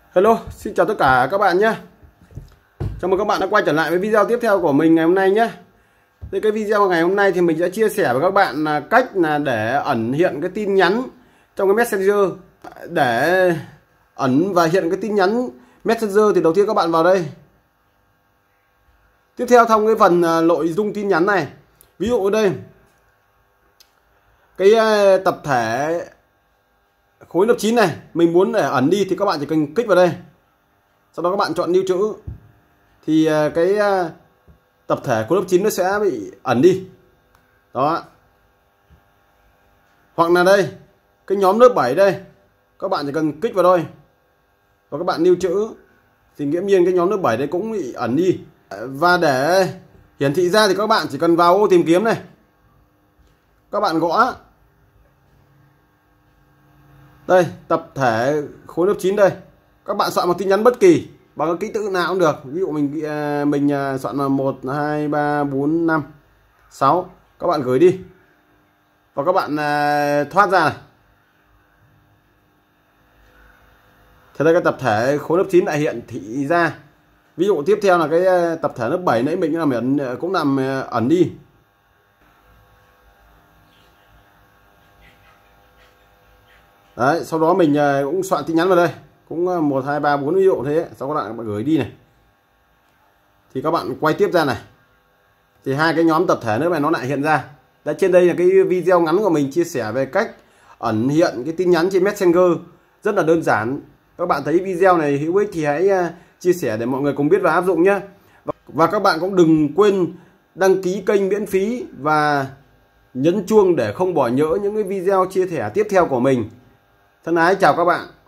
Hello, xin chào tất cả các bạn nhé. Chào mừng các bạn đã quay trở lại với video tiếp theo của mình ngày hôm nay nhé. Thì cái video ngày hôm nay thì mình sẽ chia sẻ với các bạn là cách để ẩn hiện cái tin nhắn trong cái Messenger. Để ẩn và hiện cái tin nhắn Messenger thì đầu tiên các bạn vào đây. Tiếp theo trong cái phần nội dung tin nhắn này, ví dụ ở đây cái tập thể khối lớp 9 này mình muốn để ẩn đi thì các bạn chỉ cần kích vào đây, sau đó các bạn chọn lưu trữ thì cái tập thể khối lớp 9 nó sẽ bị ẩn đi đó. Hoặc là đây cái nhóm lớp 7 đây, các bạn chỉ cần kích vào thôi và các bạn lưu trữ thì nghiễm nhiên cái nhóm lớp 7 đấy cũng bị ẩn đi. Và để hiển thị ra thì các bạn chỉ cần vào ô tìm kiếm này, các bạn gõ đây tập thể khối lớp 9 đây, các bạn soạn một tin nhắn bất kỳ bằng cái ký tự nào cũng được. Ví dụ mình soạn là 1 2 3 4 5 6, các bạn gửi đi và các bạn thoát ra này. Thế đây cái tập thể khối lớp 9 lại hiện thị ra. Ví dụ tiếp theo là cái tập thể lớp 7 nãy mình cũng làm ẩn đi. Đấy, sau đó mình cũng soạn tin nhắn vào đây, cũng 1 2 3 4 ví dụ thế, sau đó các bạn gửi đi này. Thì các bạn quay tiếp ra này, thì hai cái nhóm tập thể nữa này nó lại hiện ra. Đấy, trên đây là cái video ngắn của mình chia sẻ về cách ẩn hiện cái tin nhắn trên Messenger, rất là đơn giản. Các bạn thấy video này hữu ích thì hãy chia sẻ để mọi người cùng biết và áp dụng nhé. Và các bạn cũng đừng quên đăng ký kênh miễn phí và nhấn chuông để không bỏ nhỡ những cái video chia sẻ tiếp theo của mình. Thân ái chào các bạn.